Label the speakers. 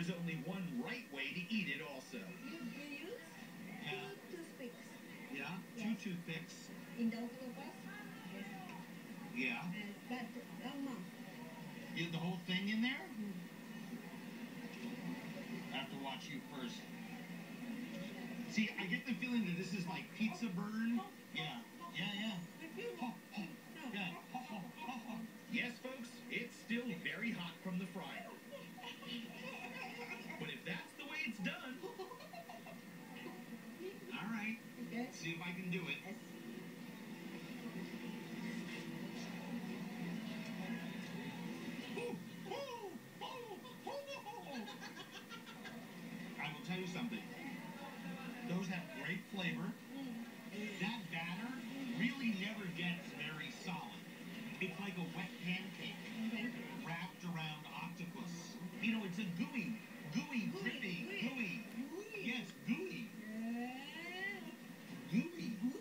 Speaker 1: There's only one right way to eat it also.
Speaker 2: You use
Speaker 1: Yeah.
Speaker 2: two toothpicks.
Speaker 1: Yeah?
Speaker 2: Yes.
Speaker 1: 2 toothpicks.
Speaker 2: In the octopus? Yes.
Speaker 1: Yeah.
Speaker 2: But mom.
Speaker 1: You have the whole thing in there?
Speaker 2: Mm.
Speaker 1: I have to watch you first. See, I get the feeling that this is like pizza burn. Yeah. Yeah. Ho, ho. Yeah. Ho, ho, ho, ho. Yes, folks, it's still very hot from the fryer. But if that's the way it's done, all right.
Speaker 2: Okay.
Speaker 1: See if I can do it.
Speaker 2: Yes.
Speaker 1: I will tell you something. Those have great flavor. That batter really never gets very solid. It's like a wet pancake wrapped around octopus. You know, it's a gooey, drippy, gooey. Yes, gooey. Gooey.